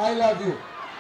I love you.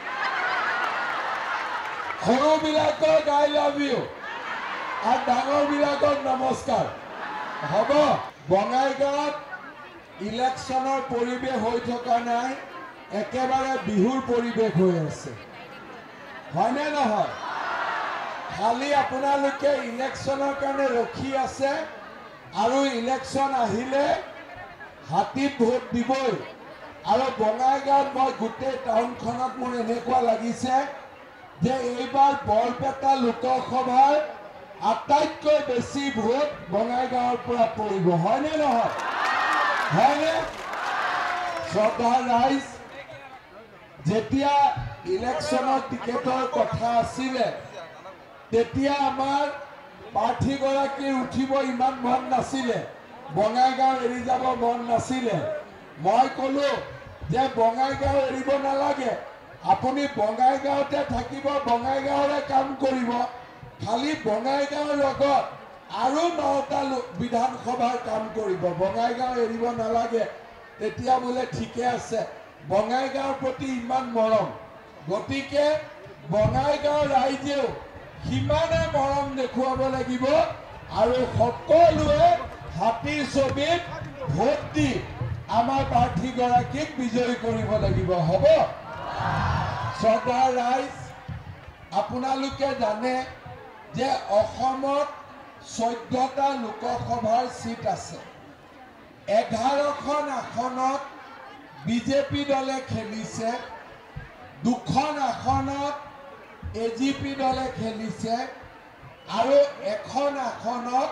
সৰুবিলাকক I love you. আৰু ডাঙৰবিলাকক নমস্কাৰ। হ'ব বঙাইগাঁৱত ইলেকশ্যনৰ পৰিৱেশ হৈ থকা নাই, একেবাৰে বিহুৰ পৰিৱেশ হৈ আছে। হয়নে নহয়? খালি আপোনালোকে ইলেকশ্যনৰ কাৰণে ৰখি আছে আৰু ইলেকশ্যন আহিলে হাতীত ভোট দিবই। আৰু বঙাইগাঁৱত মই গোটেই টাউনখনত মোৰ এনেকুৱা লাগিছে যে এইবাৰ বৰপেটা লোকসভাৰ আটাইতকৈ বেছি ভোট বঙাইগাঁৱৰ পৰা পৰিব। হয়নে নহয়? হয়নে? শ্ৰদ্ধাৰ ৰাইজ, যেতিয়া ইলেকশ্যনৰ টিকেটৰ কথা আছিলে তেতিয়া আমাৰ প্ৰাৰ্থীগৰাকীৰ উঠিব ইমান মন নাছিলে, বঙাইগাঁও এৰি যাব মন নাছিলে। মই ক'লো যে বঙাইগাঁও এৰিব নালাগে, আপুনি বঙাইগাঁৱতে থাকিব, বঙাইগাঁৱৰে কাম কৰিব, খালি বঙাইগাঁৱৰ লগত আৰু 9টা বিধানসভাৰ কাম কৰিব, বঙাইগাঁও এৰিব নালাগে। তেতিয়া বোলে ঠিকে আছে, বঙাইগাঁৱৰ প্ৰতি ইমান মৰম, গতিকে বঙাইগাঁৱৰ ৰাইজেও সিমানে মৰম দেখুৱাব লাগিব আৰু সকলোৱে হাতীৰ ছবিত ভোট দি আমাৰ প্ৰাৰ্থীগৰাকীক বিজয়ী কৰিব লাগিব। হ'ব শ্ৰদ্ধাৰ ৰাইজ, আপোনালোকে জানে যে অসমত 14টা লোকসভাৰ সিট আছে। 11খন আসনত বিজেপি দলে খেলিছে, 2খন আসনত এজিপি দলে খেলিছে আৰু 1খন আসনত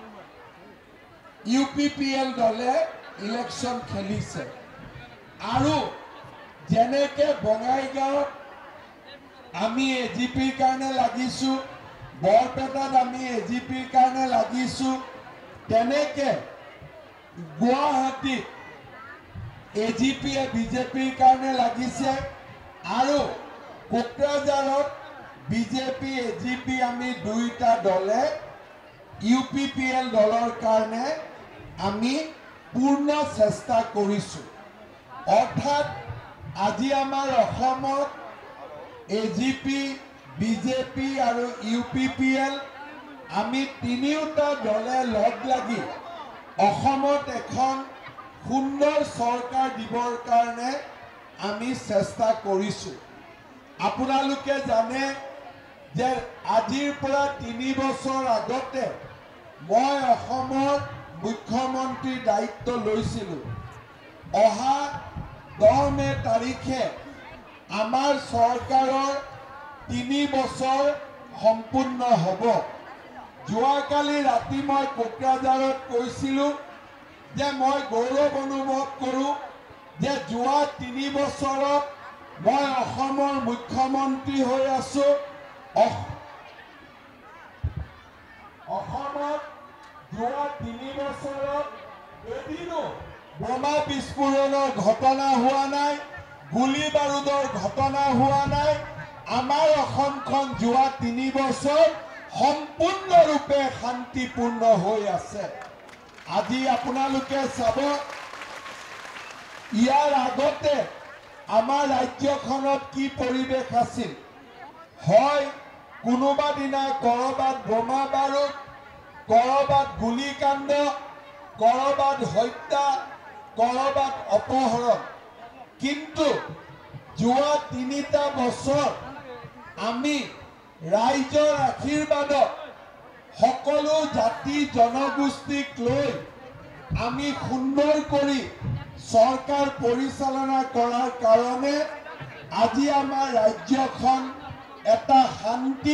UPPL দলে ইলেকশ্যন খেলিছে। আৰু যেনেকে বঙাইগাঁৱত আমি এজিপিৰ কাৰণে লাগিছোঁ, বৰপেটাত আমি এজিপিৰ কাৰণে লাগিছোঁ, তেনেকে গুৱাহাটীত এজিপিয়ে বিজেপিৰ কাৰণে লাগিছে আৰু কোকৰাঝাৰত বিজেপি এজিপি আমি দুইটা দলে UPPL দলৰ কাৰণে আমি পূৰ্ণ চেষ্টা কৰিছোঁ। অৰ্থাৎ আজি আমাৰ অসমত এজিপি, বিজেপি আৰু UPPL আমি তিনিওটা দলে লগ লাগি অসমত এখন সুন্দৰ চৰকাৰ দিবৰ কাৰণে আমি চেষ্টা কৰিছোঁ। আপোনালোকে জানে যে আজিৰ পৰা 3 বছৰ আগতে মই অসমৰ মুখ্যমন্ত্ৰীৰ দায়িত্ব লৈছিলোঁ। অহা 10 মে তাৰিখে আমাৰ চৰকাৰৰ 3 বছৰ সম্পূৰ্ণ হ'ব। যোৱাকালি ৰাতি মই কোকৰাঝাৰত কৈছিলোঁ যে মই গৌৰৱ অনুভৱ কৰোঁ যে যোৱা 3 বছৰত মই অসমৰ মুখ্যমন্ত্ৰী হৈ আছোঁ। অসমত যোৱা 3 বছৰত এদিনো বোমা বিস্ফোৰণৰ ঘটনা হোৱা নাই, গুলী বাৰুদৰ ঘটনা হোৱা নাই। আমাৰ অসমখন যোৱা 3 বছৰ সম্পূৰ্ণৰূপে শান্তিপূৰ্ণ হৈ আছে। আজি আপোনালোকে চাব, ইয়াৰ আগতে আমাৰ ৰাজ্যখনত কি পৰিৱেশ আছিল। হয় কোনোবা দিনা কৰবাত বোমা বাৰুদ, কৰবাত গুলীকাণ্ড, কৰবাত হত্যা, কৰবাত অপহৰণ, কিন্তু যোৱা 3টা বছৰ আমি ৰাইজৰ আশীৰ্বাদত সকলো জাতি জনগোষ্ঠীক লৈ আমি সুন্দৰ কৰি চৰকাৰ পৰিচালনা কৰাৰ কাৰণে আজি আমাৰ ৰাজ্যখন এটা শান্তি